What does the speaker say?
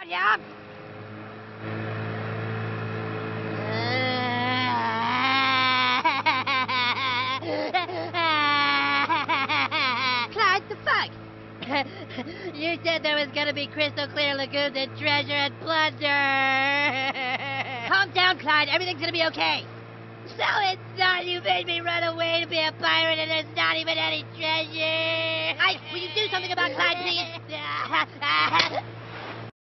Yeah. Clyde, the fuck? You said there was gonna be crystal clear lagoons and treasure and plunder. Calm down, Clyde. Everything's gonna be okay. So it's not. You made me run away to be a pirate and there's not even any treasure. Ike, will you do something about Clyde, please?